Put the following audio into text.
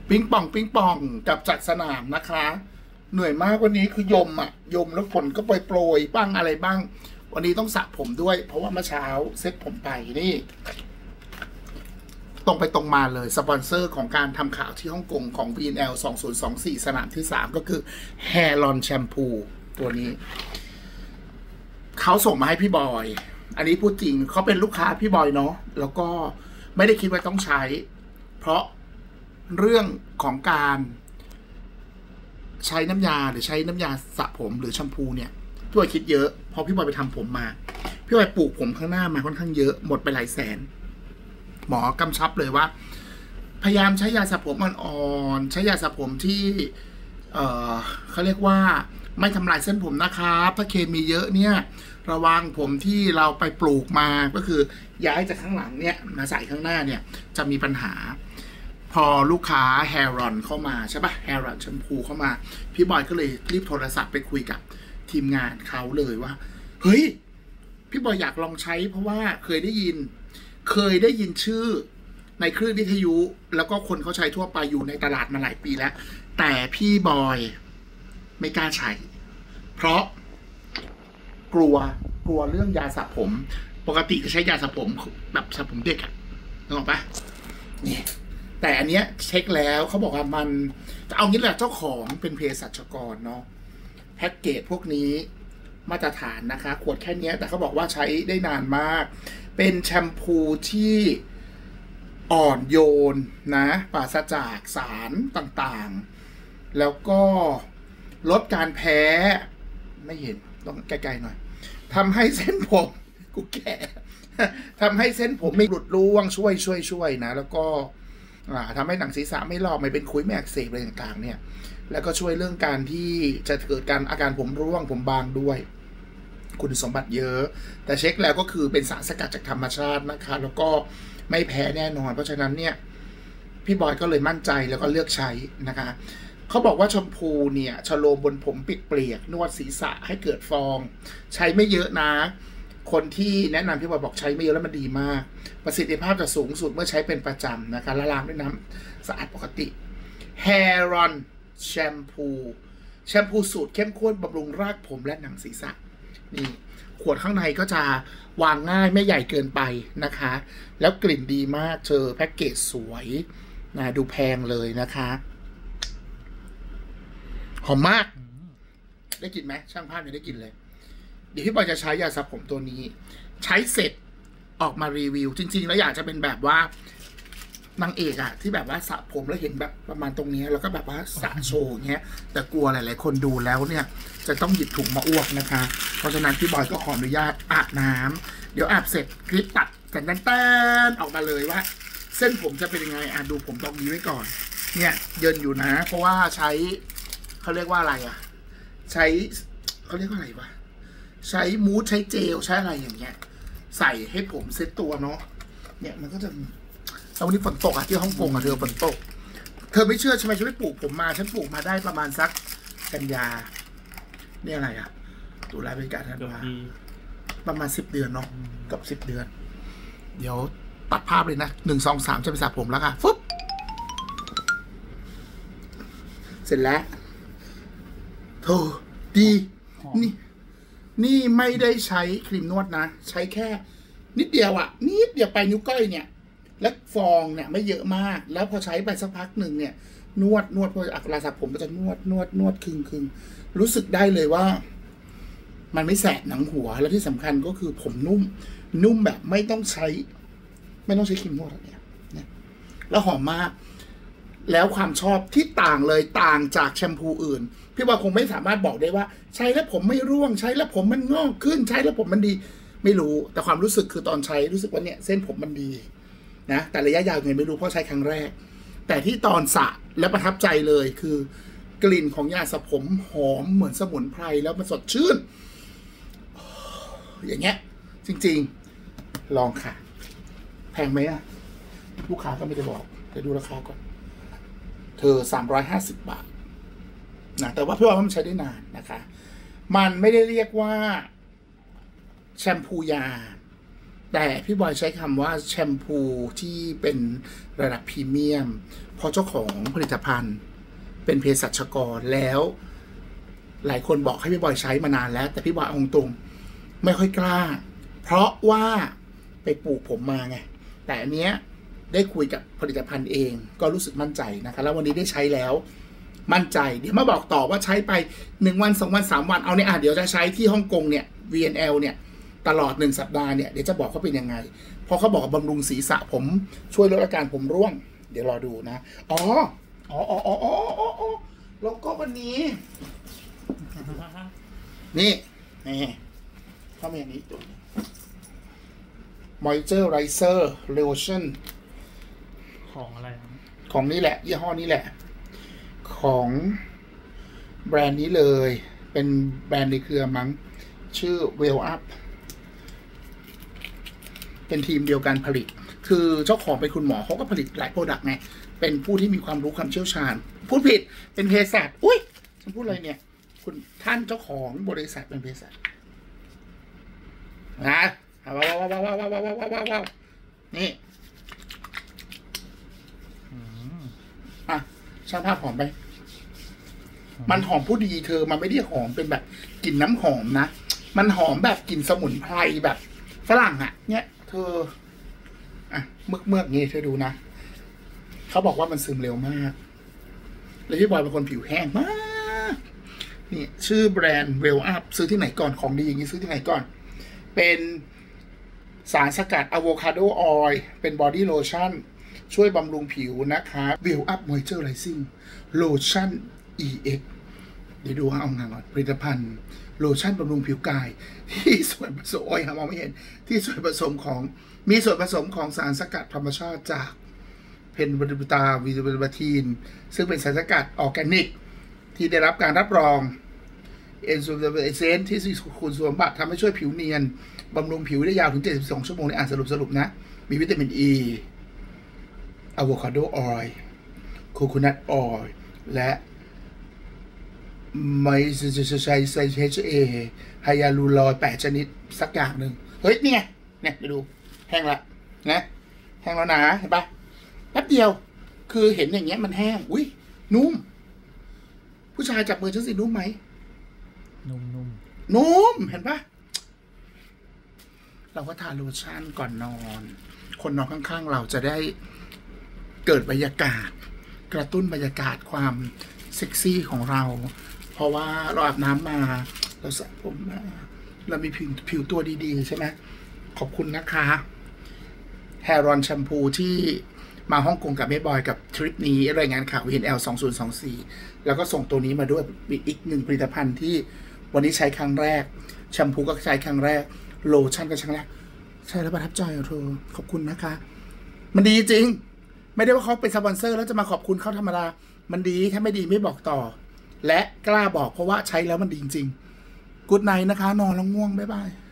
ปิงปองปิงปองกับจัดสนามนะคะเหนื่อยมากวันนี้คือยมยมแล้วฝนก็โปรยบ้างอะไรบ้างวันนี้ต้องสระผมด้วยเพราะว่าเมื่อเช้าเซ็ตผมไปนี่ตรงไปตรงมาเลยสปอนเซอร์ของการทำข่าวที่ฮ่องกงของ VNL 2024 สนามที่ 3 ก็คือ Hairlon Shampoo ตัวนี้เขาส่งมาให้พี่บอยอันนี้พูดจริงเขาเป็นลูกค้าพี่บอยเนาะแล้วก็ไม่ได้คิดว่าต้องใช้เพราะเรื่องของการใช้น้ำยาหรือใช้น้ำยาสระผมหรือแชมพูเนี่ยพี่บอยคิดเยอะพอพี่บอยไปทำผมมาพี่บอยปลูกผมข้างหน้ามาค่อนข้างเยอะหมดไปหลายแสนหมอกำชับเลยว่าพยายามใช้ยาสระผมอ่อนๆใช้ยาสระผมที่เขาเรียกว่าไม่ทำลายเส้นผมนะครับถ้าเคมีเยอะเนี่ยระวังผมที่เราไปปลูกมาก็คือย้ายจากข้างหลังเนี่ยมาใส่ข้างหน้าเนี่ยจะมีปัญหาพอลูกค้า Hairlon เข้ามาใช่ปะ Hairlon แชมพูเข้ามาพี่บอยก็เลยรีบโทรศัพท์ไปคุยกับทีมงานเขาเลยว่าเฮ้ยพี่บอยอยากลองใช้เพราะว่าเคยได้ยินชื่อในคลื่นวิทยุแล้วก็คนเขาใช้ทั่วไปอยู่ในตลาดมาหลายปีแล้วแต่พี่บอยไม่กล้าใช้เพราะกลัวเรื่องยาสระผมปกติจะใช้ยาสระผมแบบสระผมเด็กนึกออกปะนี่แต่อันเนี้ยเช็คแล้วเขาบอกว่ามันจะเอางี้แหละเจ้าของเป็นเภสัชกรเนาะแพ็กเกจพวกนี้มาตรฐานนะคะขวดแค่นี้แต่เขาบอกว่าใช้ได้นานมากเป็นแชมพูที่อ่อนโยนนะปราศจากสารต่างๆแล้วก็ลดการแพ้ไม่เห็นต้องใกล้ๆหน่อยทำให้เส้นผมกูแก่ทำให้เส้นผมไม่หลุดร่วงช่วยนะแล้วก็ทำให้หนังศีรษะไม่ลอกไม่เป็นขุยไม่อักเสบอะไรต่างๆเนี่ยแล้วก็ช่วยเรื่องการที่จะเกิดการอาการผมร่วงผมบางด้วยคุณสมบัติเยอะแต่เช็คแล้วก็คือเป็นสารสกัดจากธรรมชาตินะคะแล้วก็ไม่แพ้แน่นอนเพราะฉะนั้นเนี่ยพี่บอยก็เลยมั่นใจแล้วก็เลือกใช้นะคะเขาบอกว่าแชมพูเนี่ยชโลมบนผมปิดเปลี่ยกนวดศีรษะให้เกิดฟองใช้ไม่เยอะนะคนที่แนะนำพี่บอยบอกใช้ไม่เยอะแล้วมันดีมากประสิทธิภาพจะสูงสุดเมื่อใช้เป็นประจำนะคะละลายด้วยน้ำสะอาดปกติ Hairlon แชมพูสูตรเข้มข้นบำรุงรากผมและหนังศีรษะนี่ขวดข้างในก็จะวางง่ายไม่ใหญ่เกินไปนะคะแล้วกลิ่นดีมากเจอแพ็กเกจสวยนะดูแพงเลยนะคะหอมมากได้กลิ่นไหมช่างภาพยังได้กลิ่นเลยเดี๋ยวพี่บอยจะใช้ยาสระผมตัวนี้ใช้เสร็จออกมารีวิวจริงๆแล้วอยากจะเป็นแบบว่านางเอกที่แบบว่าสระผมแล้วเห็นแบบประมาณตรงนี้แล้วก็แบบว่าสระโชว์เงี้ยแต่กลัวหลายๆคนดูแล้วเนี่ยจะต้องหยิบถุงมาอ้วกนะคะเพราะฉะนั้นพี่บอยก็ขออนุญาตอาบน้ำเดี๋ยวอาบเสร็จคลิปตัดกันแต้นออกมาเลยว่าเส้นผมจะเป็นยังไงดูผมตรงนี้ไว้ก่อนเนี่ยเยินอยู่นะเพราะว่าใช้เขาเรียกว่าอะไรใช้เขาเรียกว่าอะไรวะใช้มูสใช้เจลใช้อะไรอย่างเงี้ยใส่ให้ผมเซ็ตตัวเนาะเนี่ยมันก็จะวันนี้ฝนตกที่ฮ่องกงเธอฝนตกเธอไม่เชื่อใช่ไหมฉันไปปลูกผมมาฉันปลูกมาได้ประมาณสักกันยาเนี่ยอะไรตุลาพฤศจิกาธันวาประมาณ10 เดือนเนาะกับ10 เดือนเดี๋ยวตัดภาพเลยนะ1 2 3จะไปสระผมแล้วค่ะฟึ๊บเสร็จแล้วโธ่ดีนี่ไม่ได้ใช้ครีมนวดนะใช้แค่นิดเดียวนิดเดียวไปนิ้วก้อยเนี่ยแล้วฟองเนี่ยไม่เยอะมากแล้วพอใช้ไปสักพักหนึ่งเนี่ยนวดพอเวลาสระผมมันจะนวดคึงรู้สึกได้เลยว่ามันไม่แสบหนังหัวแล้วที่สำคัญก็คือผมนุ่มแบบไม่ต้องใช้ครีมนวดอะไรเนี่ยแล้วหอมมากแล้วความชอบที่ต่างเลยต่างจากแชมพูอื่นพี่ว่าคงไม่สามารถบอกได้ว่าใช้แล้วผมไม่ร่วงใช้แล้วผมมันงอกขึ้นใช้แล้วผมมันดีไม่รู้แต่ความรู้สึกคือตอนใช้รู้สึกว่าเนี่ยเส้นผมมันดีนะแต่ระยะยาวไงไม่รู้เพราะใช้ครั้งแรกแต่ที่ตอนสระและประทับใจเลยคือกลิ่นของยาสระผมหอมเหมือนสมุนไพรแล้วมันสดชื่นอย่างเงี้ยจริงๆลองค่ะแพงไหมลูกค้าก็ไม่ได้บอกแต่ดูราคาก่อนเธอ350 บาทนะแต่ว่าเพื่อว่ามันใช้ได้นานนะคะมันไม่ได้เรียกว่าแชมพูยาแต่พี่บอยใช้คำว่าแชมพูที่เป็นระดับพรีเมียมเพราะเจ้าของผลิตภัณฑ์เป็นเภสัชกรแล้วหลายคนบอกให้พี่บอยใช้มานานแล้วแต่พี่บอยเอาตรงไม่ค่อยกล้าเพราะว่าไปปลูกผมมาไงแต่อันเนี้ยได้คุยกับผลิตภัณฑ์เองก็รู้สึกมั่นใจนะคะแล้ววันนี้ได้ใช้แล้วมั่นใจเดี๋ยวมาบอกต่อว่าใช้ไป1 วัน 2 วัน 3 วันเอาเนี่ยเดี๋ยวจะใช้ที่ฮ่องกงเนี่ย VNL เนี่ยตลอด1 สัปดาห์เนี่ยเดี๋ยวจะบอกเขาเป็นยังไงเพราะเขาบอกบำรุงศีรษะผมช่วยลดอาการผมร่วงเดี๋ยวรอดูนะแล้วก็วันนี้นี่เข้ามาอย่างนี้ตัว Moisturizer Lotion ของอะไรของนี่แหละยี่ห้อนี้แหละของแบรนด์นี้เลยเป็นแบรนด์ในเครือมั้งชื่อ Well Up เป็นทีมเดียวกันผลิตคือเจ้าของเป็นคุณหมอเขาก็ผลิตหลายโปรดักต์ไงเป็นผู้ที่มีความรู้ความเชี่ยวชาญพูดผิดเป็นเภสัชอุ้ยฉันพูดอะไรเนี่ยคุณท่านเจ้าของบริษัทเป็นเภสัชนะว้าวนี่ช่างภาพหอมไปมันหอมผู้ดีเธอมันไม่ได้หอมเป็นแบบกลิ่นน้ำหอมนะมันหอมแบบกลิ่นสมุนไพรแบบฝรั่งเนี่ยเธอเมือกงี้เธอดูนะเขาบอกว่ามันซึมเร็วมากแล้วพี่บอยเป็นคนผิวแห้งมากนี่ชื่อแบรนด์ Well Up ซื้อที่ไหนก่อนของดีอย่างนี้ซื้อที่ไหนก่อนเป็นสารสกัดอะโวคาโดออยล์เป็นบอดี้โลชั่นช่วยบำรุงผิวนะคะ Well Up Moisturizing Lotion EX เดี๋ยวดูเอางานก่อนผลิตภัณฑ์โลชั่นบำรุงผิวกายที่ส่วนผสมมองไม่เห็นที่ส่วนผสมของมีส่วนผสมของสารสกัดธรรมชาติจากเพนวัตตาวิตามินบาทีนซึ่งเป็นสารสกัดออร์แกนิกที่ได้รับการรับรองเอนโซเซนที่มีคุณสมบัติทำให้ช่วยผิวเนียนบำรุงผิวได้ยาวถึง72 ชั่วโมงในสรุปนะมีวิตามิน E อะโวคาโดออยล์โคโคนัทออยล์และไม่ใช้HA ไฮยาลูรอยด์8 ชนิดสักอย่างหนึ่งเฮ้ยนี่ไงเนี่ยดูแห้งละนะแห้งแล้วนะเห็นปะแป๊บเดียวคือเห็นอย่างเงี้ยมันแห้งอุ้ยนุ่มผู้ชายจับมือฉันสินุ่มไหมนุ่มเห็นปะเราก็ทาโลชั่นก่อนนอนคนนอนข้างๆเราจะได้เกิดบรรยากาศกระตุ้นบรรยากาศความเซ็กซี่ของเราเพราะว่าเราอาบน้ำมาเราสระผมมาเรามีผิวตัวดีๆใช่ไหมขอบคุณนะคะแฮร์รอนแชมพูที่มาฮ่องกงกับแม่บอยกับทริปนี้รายงานข่าว VNL 2024แล้วก็ส่งตัวนี้มาด้วยอีกหนึ่งผลิตภัณฑ์ที่วันนี้ใช้ครั้งแรกแชมพูก็ใช้ครั้งแรกโลชั่นก็ใช้ครั้งแรกใช่แล้วประทับใจเธอขอบคุณนะคะมันดีจริงไม่ได้ว่าเขาเป็นสปอนเซอร์แล้วจะมาขอบคุณเขาธรรมดามันดีถ้าไม่ดีไม่บอกต่อและกล้าบอกเพราะว่าใช้แล้วมันดีจริงๆกู๊ดไนท์นะคะนอนแล้วง่วงบ๊ายบาย